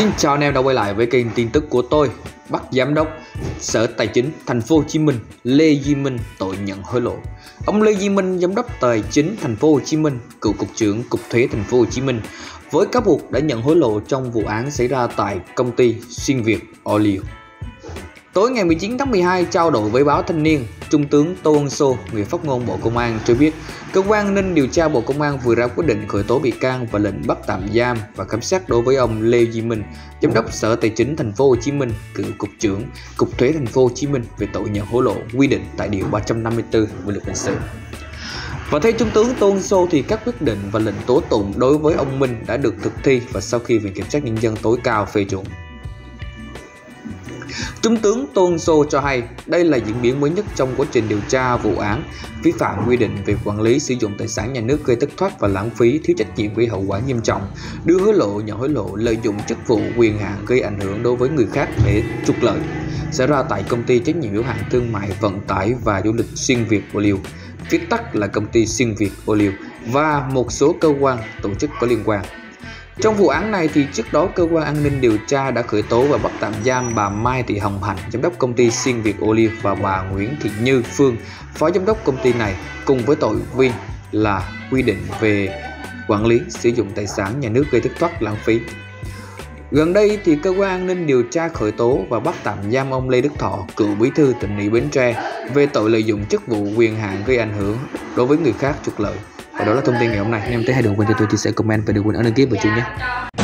Xin chào anh em đã quay lại với kênh tin tức của tôi. Bắt Giám đốc Sở Tài chính Thành phố Hồ Chí Minh Lê Duy Minh tội nhận hối lộ. Ông Lê Duy Minh, Giám đốc Tài chính Thành phố Hồ Chí Minh, cựu Cục trưởng Cục Thuế Thành phố Hồ Chí Minh, với cáo buộc đã nhận hối lộ trong vụ án xảy ra tại công ty Xuyên Việt Oil. Tối ngày 19 tháng 12, trao đổi với báo Thanh niên, Trung tướng Tô Ân Sô, người phát ngôn Bộ Công an cho biết, cơ quan an ninh điều tra Bộ Công an vừa ra quyết định khởi tố bị can và lệnh bắt tạm giam và khám xét đối với ông Lê Duy Minh, Giám đốc Sở Tài chính Thành phố Hồ Chí Minh, cựu Cục trưởng Cục Thuế Thành phố Hồ Chí Minh về tội nhận hối lộ quy định tại điều 354 Bộ luật hình sự. Và theo Trung tướng Tô Ân Sô thì các quyết định và lệnh tố tụng đối với ông Minh đã được thực thi và sau khi Viện Kiểm sát Nhân dân tối cao phê chuẩn. Trung tướng Tô Ân Sô cho hay đây là diễn biến mới nhất trong quá trình điều tra vụ án vi phạm quy định về quản lý sử dụng tài sản nhà nước gây thất thoát và lãng phí, thiếu trách nhiệm gây hậu quả nghiêm trọng, đưa hối lộ, nhận hối lộ, lợi dụng chức vụ quyền hạn gây ảnh hưởng đối với người khác để trục lợi xảy ra tại công ty trách nhiệm hữu hạn thương mại vận tải và du lịch Xuyên Việt Oil, viết tắt là công ty Xuyên Việt Oil, và một số cơ quan tổ chức có liên quan. Trong vụ án này thì trước đó cơ quan an ninh điều tra đã khởi tố và bắt tạm giam bà Mai Thị Hồng Hạnh, giám đốc công ty Xuyên Việt Oil, và bà Nguyễn Thị Như Phương, phó giám đốc công ty này, cùng với tội vi là quy định về quản lý sử dụng tài sản nhà nước gây thất thoát lãng phí. Gần đây thì cơ quan an ninh điều tra khởi tố và bắt tạm giam ông Lê Đức Thọ, cựu bí thư Tỉnh ủy Bến Tre, về tội lợi dụng chức vụ quyền hạn gây ảnh hưởng đối với người khác trục lợi. Và đó là thông tin ngày hôm nay. Anh em thấy hay đừng quên cho tôi chia sẻ, comment và đừng quên ấn đăng ký vào chuông nhé.